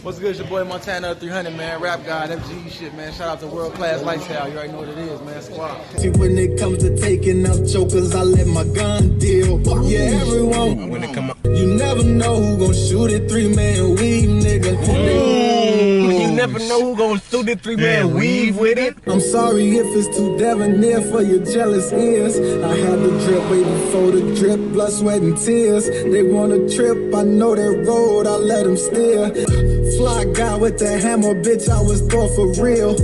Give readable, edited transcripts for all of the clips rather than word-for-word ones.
What's good? It's your boy Montana 300, man. Rap God, FG shit, man. Shout out to World Class Lifestyle. You already know what it is, man. Squad. See, when it comes to taking out chokers, I let my gun deal. Yeah, everyone. When it come up, You never know who gon' shoot it. 3-man weave, nigga. you never know who gonna shoot it. 3-man weave with it. I'm sorry if it's too debonair for your jealous ears. I had the drip way before the drip, blood, sweat, and tears. They wanna trip, I know that road, I let them steer. Fly guy with the hammer, bitch, I was thought for real.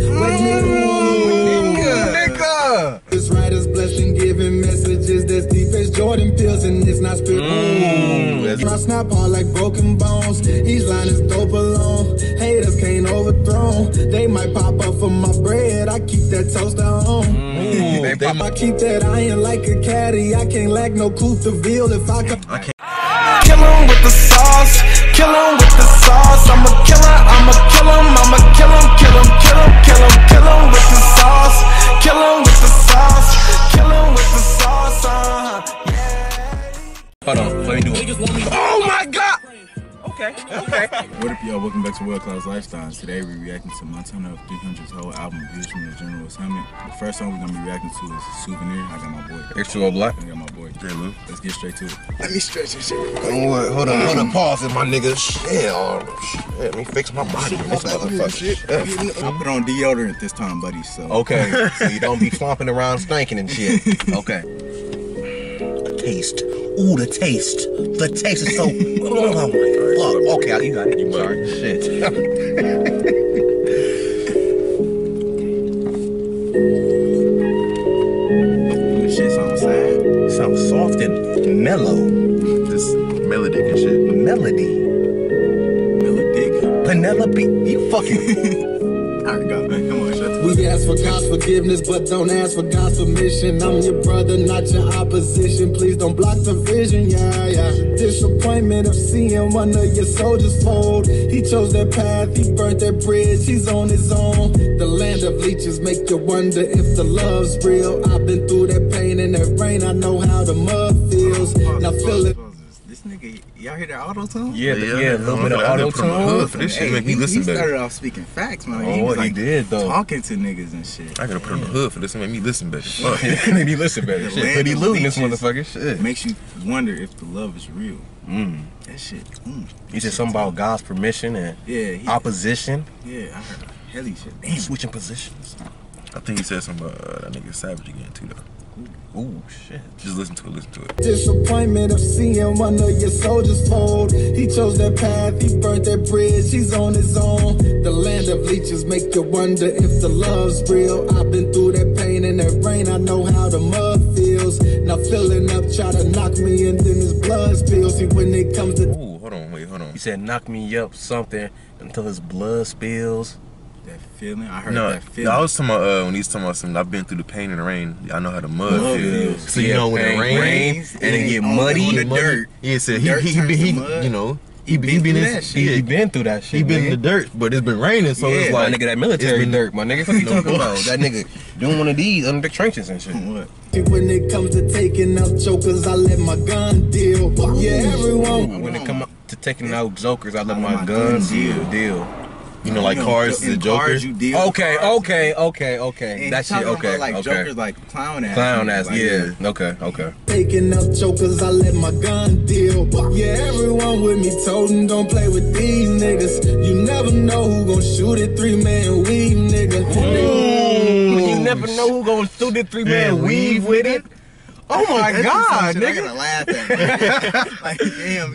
Nigga. This writer's blessing, giving messages that's deep as Jordan pills, and it's not spit. I snap all like broken bones. Each line is dope alone. Haters can't overthrow. They might pop up for my bread. I keep that toaster on. I keep that iron like a caddy. I can't lack no coupe de ville if I can. Kill him with the sauce. Kill him with the sauce. I'm a killer. I'ma kill him. I'ma kill him. Kill him. Kill him. Kill him. Kill him with the sauce. Kill him with the sauce. Kill him with the sauce. Hold on, let me do it. Oh my God! Okay. What up, y'all? Welcome back to World Class Lifestyle. Today we're reacting to Montana 300's whole album, Views from the General Assembly. The first song we're gonna be reacting to is Souvenir. I got my boy. X2O Black. I got my boy. Yeah, Lou. Let's get straight to it. Let me stretch this shit. Hold on, pause it, my nigga. Shit, let me fix my body. This motherfucker. I put on deodorant this time, buddy, so. Okay, so you don't be flomping around stinking and shit. Okay. The taste. Ooh, the taste. The taste is so. Oh my fuck. Okay, you got it. You sorry. Shit. This shit sounds sad. Sounds soft and mellow. This melodic and shit. Melody. Melodic. Penelope. You fucking. Alright, go, man. Come on, shut the We ask for God's forgiveness, but don't ask for God's permission. I'm your brother, not your opposition. Please don't block the vision, yeah. Disappointment of seeing one of your soldiers fold. He chose that path, he burnt that bridge, he's on his own. The land of leeches make you wonder if the love's real. I've been through that pain and that rain, I know how the mud feels. Now feel it. This nigga, y'all hear that auto-tune? Yeah, a little bit of auto-tune. This shit make me listen He better. started off speaking facts, man. Oh, He was he like did, though. talking to niggas and shit. I gotta put on the hood for this. It make me listen better. Fuck. Made me listen better. The Shit, land but he of looting this leeches motherfucker. Shit. Makes you wonder if the love is real. That shit. He said something about God's permission and opposition. Yeah, I heard helly shit. Damn, switching positions. I think he said something about that nigga Savage again too though. Ooh, shit. Just listen to it. Disappointment of seeing one of your soldiers fold. He chose that path, he burnt that bridge, he's on his own. The land of leeches make you wonder if the love's real. I've been through that pain and that rain, I know how the mud feels. Now filling up, try to knock me and then his blood spills. See, when it comes to Ooh, hold on. He said knock me up something until his blood spills. That feeling, I heard No, that feeling. I was talking about when he's talking about something. I've been through the pain and the rain. I know how the mud feels. So you know when it rains and it get muddy on the dirt. Yeah, so Dirt turns to mud. you know, He been through that shit. He been through that shit. he been in the nigga. dirt, but it's been raining, so Yeah, it's my like nigga, that military been- dirt, my nigga. What you talking about? That nigga doing one of these under the trenches and shit. What? when it comes to taking out chokers, I let my gun deal. Yeah, everyone. When it come up to taking out jokers, I let my guns deal. You know, like cars is a joker. Cars, you deal Okay. And That shit, talking okay, about, like, okay. jokers, like clown ass. Clown niggas, ass, like, yeah. Okay. Taking out chokers, I let my gun deal. Yeah, everyone with me told them don't play with these niggas. You never know who gon' shoot it. 3-man weave, nigga. You never know who gonna shoot the 3-man weave with it. Oh my That's God, some shit I nigga. gotta laugh at. Like, damn.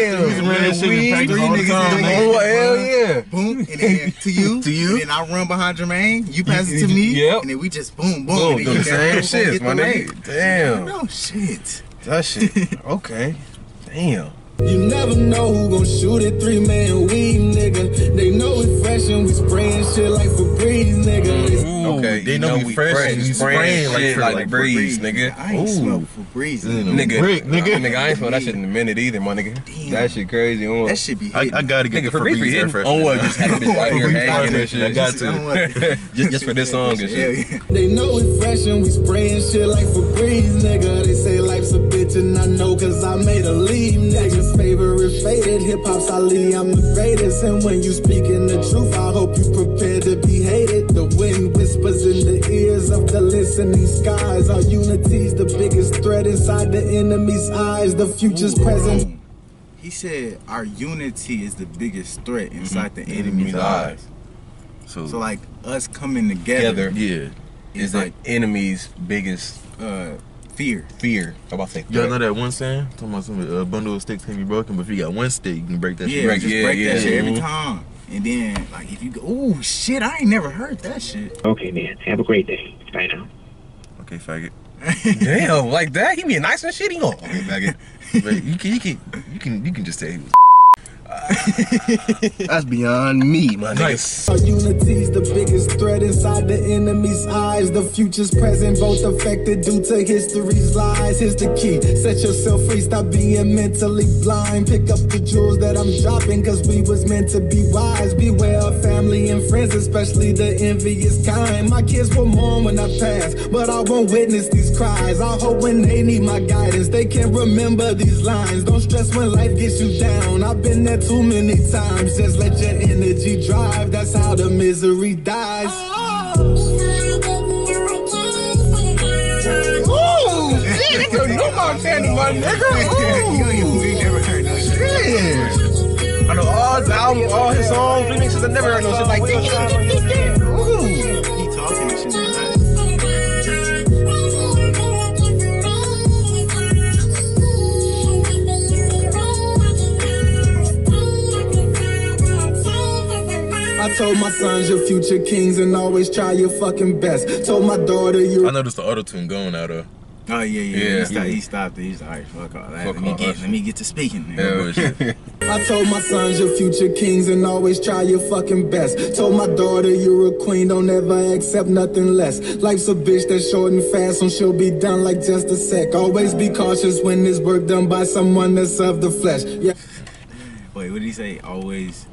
Three niggas all the time, doing man. it. Oh, hell yeah. Boom, and then to you, To you. and then I run behind Jermaine, you pass it to me, Yep. and then we just boom, Boom, and do then the you same never shit, get my the nigga. rate. Damn. No shit. That shit. Okay. Damn. You never know who gon' shoot it. 3-man weave, nigga. They know it's fresh and we spraying shit like Febreze, nigga. Okay, They know we fresh and you spraying like breeze, nigga. I ain't smelled for breeze. Nigga, I ain't smelled that shit in a minute either, my nigga. Damn. That shit crazy. That shit be hitting. I gotta get Nigga, the Febreze air freshener. on what? Just had a bitch right here hanging and shit. I got to. Just for this song and shit. They know we fresh and we spraying shit like Febreze, nigga. They say life's a bitch and I know cause I made a leave, nigga. Favorite faded, hip-hop's Ali, I'm the greatest. And when you speaking the truth, I hope you prepared to be hated. The wind whispers in the ears of the listening skies. Our unity's the biggest threat inside the enemy's eyes. The future's present. He said our unity is the biggest threat inside the enemy's eyes. So like us coming together Yeah. Is the enemy's biggest fear. How about that? Y'all know that one saying? Talking about some bundle of sticks can be broken, but if you got one stick, you can break that shit. Yeah, just break that shit every Mhm. time. And then, like, if you go, oh shit, I ain't never heard that shit. Okay, man. Have a great day. Bye now. Okay, faggot. Damn, like that? He being nice and shit. He go, okay, faggot. But you can just say he was. That's beyond me, my nigga. Nice. Our unity's the biggest threat inside the enemy's eyes. The future's present, both affected due to history's lies. Here's the key, set yourself free, stop being mentally blind. Pick up the jewels that I'm dropping, cause we was meant to be wise. Beware of family and friends, especially the envious kind. My kids will mourn when I pass, but I won't witness these cries. I hope when they need my guidance, they can remember these lines. Don't stress when life gets you down, I've been there too many times. Just let your energy drive, that's how the misery dies. Ooh, shit, it's a new Montana, my nigga. We never heard no shit. I know all his albums, all his songs, remixes. I never heard no shit like that. Ooh. He talking this shit. I told my sons you're future kings and always try your fucking best. Told my daughter you I noticed the auto-tune going out of. Oh yeah. Yeah. He stopped it. He's like, alright, fuck all that. Fuck all that Let me get to speaking. Yeah, shit. I told my sons you're future kings and always try your fucking best. Told my daughter you're a queen, don't ever accept nothing less. Life's a bitch that's short and fast, so she'll be done like just a sec. Always be cautious when there's work done by someone that's of the flesh. Yeah. Wait, what did he say? Always.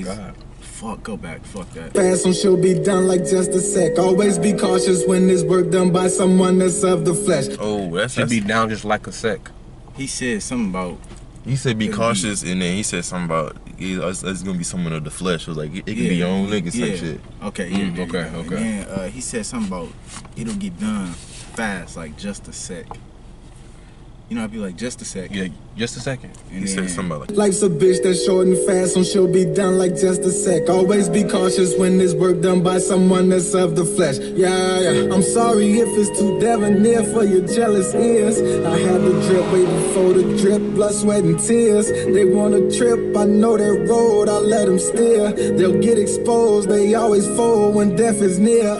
Fuck, go back. Fuck that. Fast, so she'll be done like just a sec. Always be cautious when there's work done by someone that's of the flesh. Oh, that's Should be down just like a sec. He said something about. He said be cautious, and then he said something about it's gonna be someone of the flesh. Or like it can be your own niggas type shit. Okay, okay. And then he said something about it'll get done fast, like just a sec. You know, I'd be like, just a sec. Yeah, just a second. And He said something about like. Life's a bitch that's short and fast, so she'll be done like just a sec. Always be cautious when there's work done by someone that's of the flesh. Yeah. I'm sorry if it's too debonair for your jealous ears. I had the drip way before the drip, blood, sweat, and tears. They want a trip, I know that road, I let them steer. They'll get exposed, they always fold when death is near.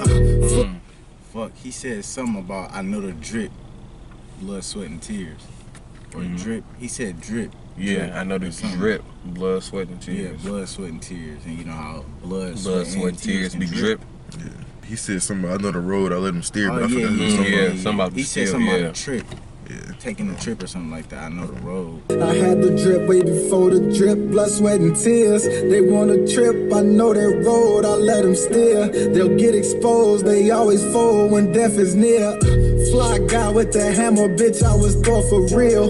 Fuck, he said something about I know the drip, blood, sweat, and tears. Or drip. He said drip. Yeah, I know the drip, blood, sweat, and Yeah, tears. blood, sweat, and tears. And you know how blood, Blood, sweat, and tears can be drip. He said something. I know the road. I let him steer, Oh, but I forgot who he was talking about. Something about he the said steel, something yeah. about a trip. Yeah. Taking a trip or something like that. I know the road. I had the drip way before the drip, blood, sweat, and tears. They want a trip, I know that road, I let them steer. They'll get exposed, they always fold when death is near. Fly guy with the hammer, bitch, I was thought for real.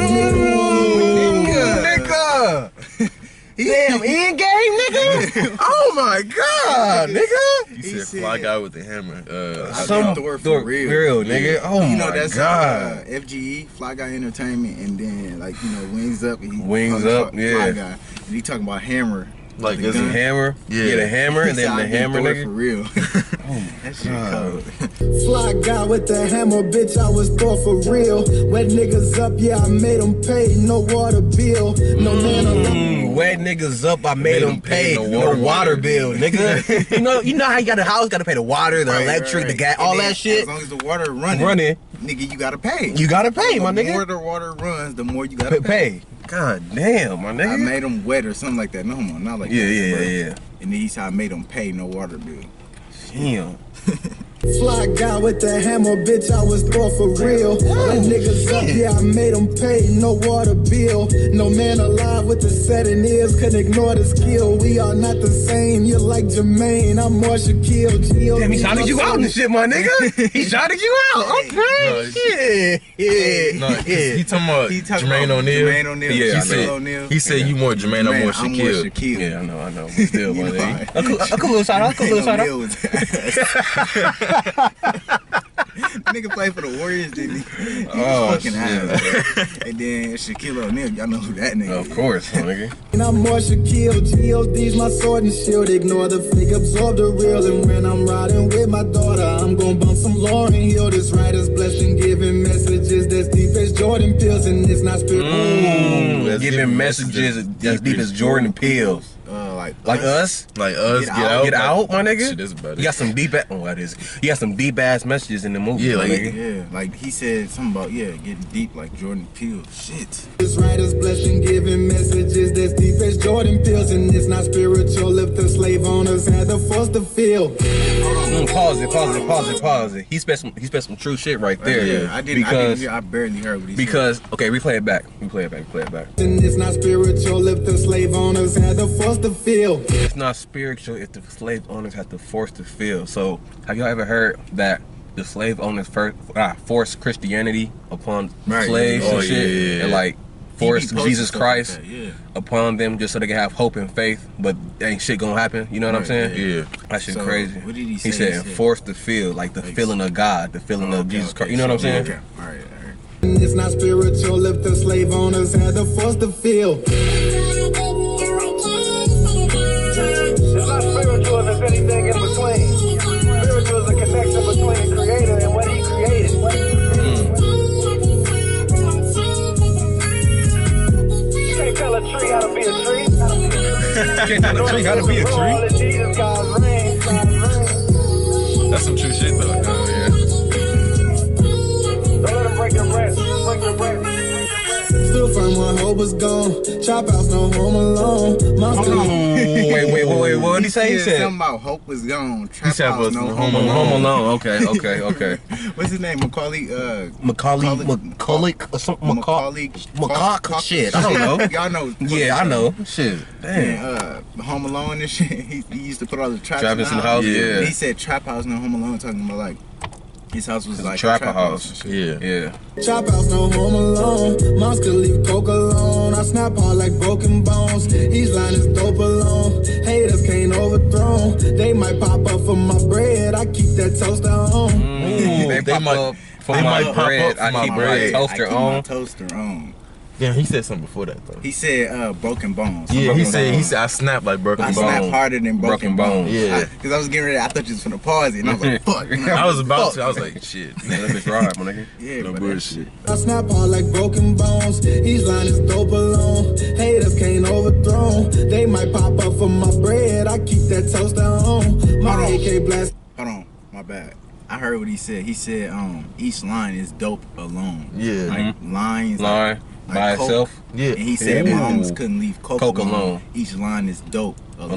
Nigga! Damn, in game, nigga! Oh my god, nigga! He said fly guy with the hammer. Some the word for real. nigga. Oh you know, my that's god. FGE, Fly Guy Entertainment, and then like Wings Up. And Wings Up, Fly yeah. Guy, and he talking about Hammer. Like the is The it? hammer, Yeah. the hammer, and He then said, the "I hammer, do it nigga. for real. That shit cold. Fly guy with the hammer, bitch, I was thought for real. Wet niggas up, yeah, I made them pay, no water bill. No man around. Wet niggas up, I made them pay no water bill, nigga. you know how you got a house, gotta pay the water, the electric, the gas, And all then, that shit. As long as the water running, nigga, you gotta pay. You gotta pay, my The nigga. more the water runs, the more you gotta pay. God damn, my I nigga. made them wet or something like that. No, not like Yeah, that, yeah, bro. yeah. And then he said I made them pay no water bill. Damn. Fly guy with the hammer, bitch, I was born for real. Let niggas up, yeah, I made them pay, no water bill. No man alive with the setting ears couldn't ignore the skill. We are not the same, you're like Jermaine, I'm more Shaquille. Damn, he shouted you out and shit, my nigga. He shouted you out. Okay. No, he talking about Jermaine O'Neal. Jermaine O'Neal. Yeah, he said you more Jermaine, I'm more Shaquille. Yeah, I know. Still, my nigga. A cool little shout out. Nigga played for the Warriors, didn't he? He was fucking ass. And then Shaquille O'Neal, y'all know who that nigga is. Of course, my nigga. And I'm more Shaquille, G.O.D's my sword and shield. Ignore the fake, absorb the real. And when I'm riding with my daughter, I'm gon' bump some Lauryn Hill. This writer's blessed and giving messages that's deep as Jordan Peels. And it's not spiritual. Giving messages as deep as Jordan Peels. Like us, get out, my nigga. Shit is better. He got some deep. What is it? He got some deep ass messages in the movie. Yeah, my like nigga. Like he said something about getting deep like Jordan Peele. Shit. This writer's blessed and giving messages that's deep as Jordan Peels. And it's not spiritual if the slave owners had the force to feel. Pause it. He spent some true shit right there. Yeah, I didn't. I barely heard what he said. Because okay, replay it back. And it's not spiritual if the slave owners had the force to feel. It's not spiritual if the slave owners have to force to feel. So, have y'all ever heard that the slave owners forced Christianity upon slaves and shit, and like forced Jesus Christ upon them just so they can have hope and faith, but ain't shit gonna happen. You know what I'm saying? Yeah. That shit crazy. What did he say? He said forced to feel, like the feeling of God, the feeling of Jesus Christ. You know what I'm saying? Okay. All right. And it's not spiritual if the slave owners had the force to feel. It's not spiritual if there's anything in between. Spiritual is a connection between the creator and what he created. You can't tell a tree how to be a tree. Can't tell a tree how to be a tree. That's some true shit though. Oh yeah. Don't let him break your breath. Break your breath. Still firm when hope was gone. Chop house, no home alone. Wait. What did he say? He said something about hope was gone. Trap house, no home Home alone. Okay. What's his name? Macaulay or something. Macaulay. Shit, I don't know. Y'all know. Yeah, I know. Shit. Damn. And, Home Alone and shit. He used to put all the traps in the house. Yeah. He said trap house, no home alone. Talking about like his house was like a trapper house. Yeah. Chop house, no home alone. Moms could leave coke alone. I snap hard like broken bones. Each line is dope alone. Haters can't overthrow. They might pop up for my bread. I keep that toaster on. They pop up for my bread. I keep my toaster on. Damn, he said something before that though. He said broken bones. Yeah, he said I snapped like broken bones. I snapped harder than broken bones. Yeah. Because I was getting ready, I thought you was finna pause it, and I was like, fuck. I was about to. I was like, shit. That bitch right, my nigga. Yeah, No bullshit. I snap hard like broken bones. Each line is dope alone. Haters can't overthrow. They might pop up for my bread. I keep that toaster on. My AK blast. Hold on, my bad. I heard what he said. He said each line is dope alone. Yeah. Like lines. Line. Like by Coke. itself. Yeah. And he said moms couldn't leave Coke alone. Each line is dope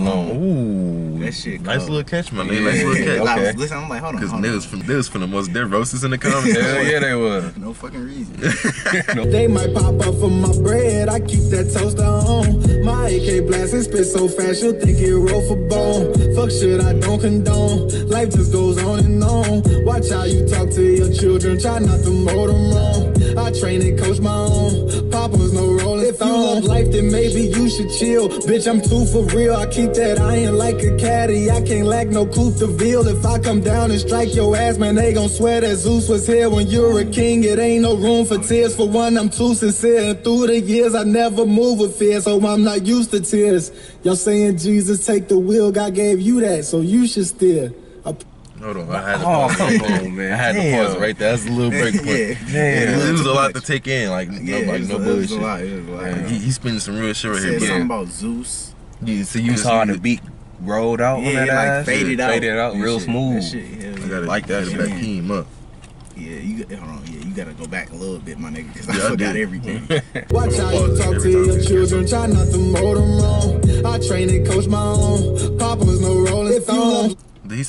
alone. Ooh. That shit Nice cold. little catch, my nigga. Nice little catch. I was listening, I'm like, hold on. Because they was from the most dead roasters in the comments. Hell yeah, they was. No fucking reason. They might pop up for my bread. I keep that toaster on. My AK blast and spit so fast you'll think it roll for bone. Fuck shit I don't condone. Life just goes on and on. Watch how you talk to your children. Try not to mold them wrong. I train and coach my own. Papa's no rolling If you love life, then maybe you should chill. Bitch, I'm too for real. I keep that iron like a caddy. I can't lack no coupe de ville. If I come down and strike your ass, man, they gon' swear that Zeus was here. When you're a king, it ain't no room for tears. For one, I'm too sincere. And through the years, I never move with fear. So I'm not used to tears. Y'all saying, Jesus, take the wheel. God gave you that, so you should steer. Hold on, I had to pause. Man. I had to pause right there. That's a little break point. It was a lot to take in. Like no bullshit. He's spinning some real shit right here. Something about Zeus. Yeah, so You saw the beat rolled out on that ass? Like faded out real smooth. I gotta like that. Back him up. Yeah, you gotta go back a little bit, my nigga, because I forgot everything. Watch how you talk to your children, try not to mold them wrong. I train and coach my own. Papa's no rolling stone. Did he say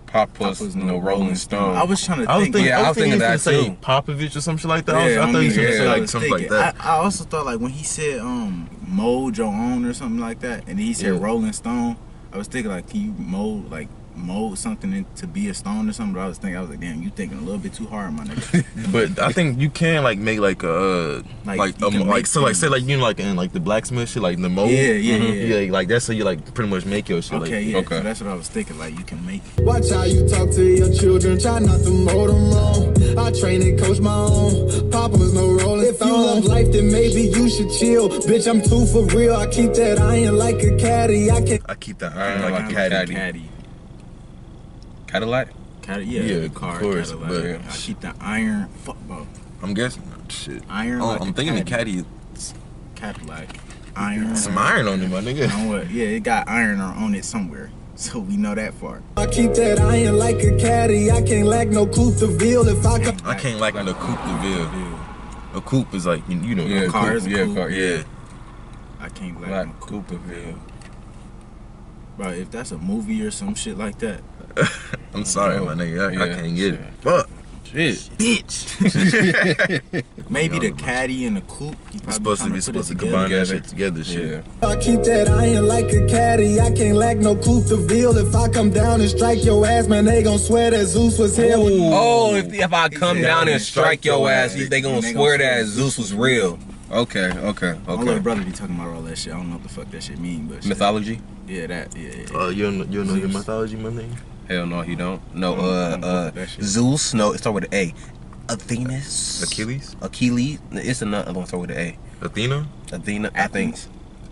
Papa's no Rolling Stone. I was trying to think. I was thinking that say too. Popovich or something like that. Yeah, I thought he was gonna say I like was something thinking. like that. I also thought like when he said mold your own or something like that, and he said Rolling Stone. I was thinking like, can you mold something to be a stone or something? But I was like, damn, you thinking a little bit too hard, my nigga. But I think you can like make like a say like you know like in like the blacksmith shit, like in the mold. Yeah, like that's how you like pretty much make your shit. Okay, like, yeah. Okay. So that's what I was thinking. Like you can make. Watch how you talk to your children, try not to mold them wrong. I train and coach my own. Papa's no Rolling Stone. If you love life, then maybe you should chill. Bitch, I'm too for real. I keep that iron like a caddy. I keep that iron like a caddy. Cadillac? Yeah, car, of course. Cadillac. But I keep the iron. Fuck, bro. I'm guessing shit. Iron. Oh, like I'm thinking the caddy. Cadillac. Iron. Some iron on it, my nigga. You know what? Yeah, it got iron on it somewhere. So we know that far. I keep that iron like a caddy. I can't lack no coupe de ville if I can. I can't lack no coupe de ville. A coupe is like you know. Yeah, car is a coupe. Car, yeah. I can't lack no coupe de ville. Bro, if that's a movie or some shit like that. I'm sorry, my nigga. I can't get it. Fuck. Shit. Bitch. Maybe the caddy and the coupe. It's supposed to combine that shit together. Shit. I keep that iron like a caddy. I can't lack no coupe de ville. If I come down and strike your ass, man, they gon' swear that Zeus was here. Oh, if I come down and strike your ass, they gonna swear that Zeus was real. Okay. My little brother be talking about all that shit. I don't know what the fuck that shit mean, but mythology. Yeah, that. Yeah. Oh, you don't know your mythology, my nigga? Hell no, he don't. No, Zeus. No, it start with an A. Athenas. Achilles. It's another one start with an A. Athena. Athens.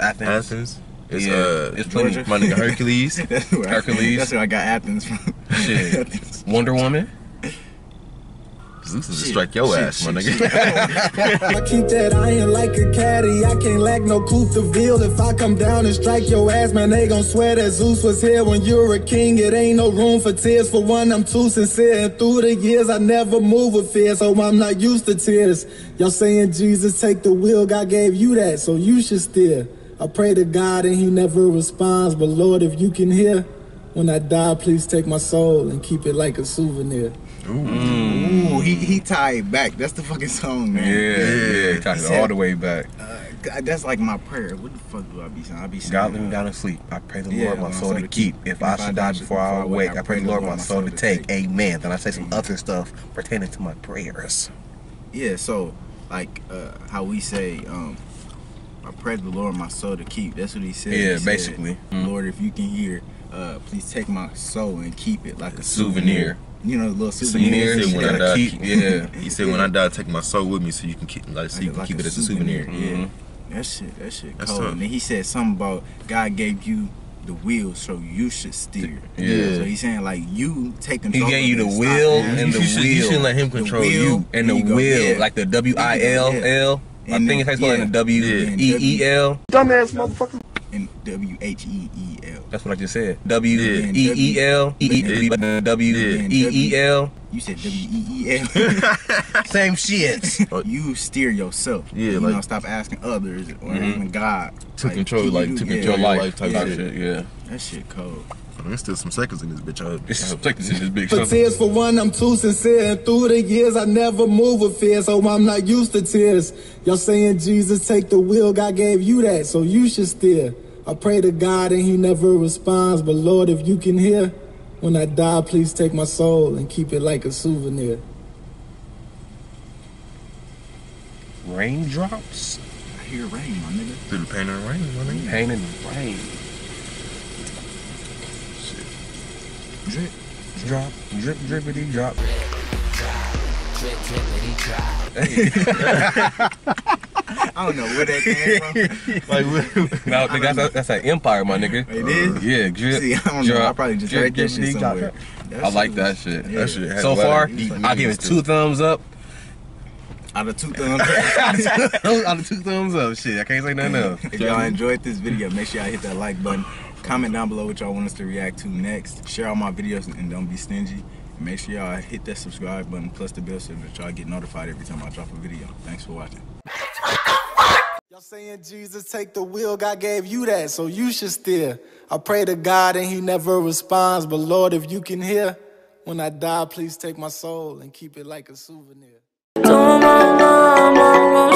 It's plenty. My nigga Hercules. Hercules. That's where I got Athens from. Shit. Wonder Woman. Zeus is to strike your ass, my nigga. I keep that iron like a caddy. I can't lack no coupe de ville. If I come down and strike your ass, man, they gon' swear that Zeus was here. When you're a king, it ain't no room for tears. For one, I'm too sincere, and through the years, I never move with fear, so I'm not used to tears. Y'all saying, Jesus, take the wheel. God gave you that, so you should steer. I pray to God and he never responds, but Lord, if you can hear, when I die, please take my soul and keep it like a souvenir. Ooh, he tied back. That's the fucking song, man. Yeah, he tied it all the way back. That's like my prayer. What the fuck do I be saying? I be saying, God, let me down and sleep. I pray the Lord my soul to keep. If I should die before I awake, I pray the Lord my soul to take. Amen. Then I say some other stuff pertaining to my prayers. Yeah, so like how we say, I pray the Lord my soul to keep. That's what he said. Yeah, basically. Lord, if you can hear, please take my soul and keep it like a souvenir. You know, the little souvenir. He said, when I die, yeah. He said, when I die, take my soul with me so you can keep, keep it as a souvenir. Yeah, that shit cold. And then he said something about God gave you the wheel, so you should steer. Yeah. So he's saying like you take control. He gave you the wheel and the wheel. You shouldn't let him control you. And the wheel, like the WILL. I think it's like the WEEL. Dumbass motherfucker. And WHEEL. That's what I just said. WEEL. WEEL. You said WEEL. Same shit. You steer yourself. Yeah, you like know, stop asking others or even God to control, to control your life type shit. Yeah, that shit cold. There's still some seconds in this bitch. There's some seconds in this bitch. For tears, for one, I'm too sincere, and through the years, I never move with fear, so I'm not used to tears. Y'all saying, Jesus, take the wheel, God gave you that, so you should steer. I pray to God and he never responds, but Lord, if you can hear, when I die, please take my soul and keep it like a souvenir. Raindrops? I hear rain, my nigga. Through the pain and the rain, my nigga. Pain and the rain. Drip. Drop. Drip, drippity, drop. Drip, drippity, drop. I don't know where that came from. No, nigga, that's an empire, my nigga. It is? Yeah, drip. See, I don't know. I probably just heard that shit somewhere. I like that shit. Yeah. That shit so far, I give it 2 thumbs up. Out of 2 thumbs up. Out of 2 thumbs up. Shit, I can't say nothing else. If y'all enjoyed this video, make sure y'all hit that like button. Comment down below what y'all want us to react to next. Share all my videos and don't be stingy. And make sure y'all hit that subscribe button plus the bell so that y'all get notified every time I drop a video. Thanks for watching. Y'all saying, Jesus, take the wheel, God gave you that, so you should steer. I pray to God and he never responds, but Lord, if you can hear, When I die, please take my soul and keep it like a souvenir. Toma, mama,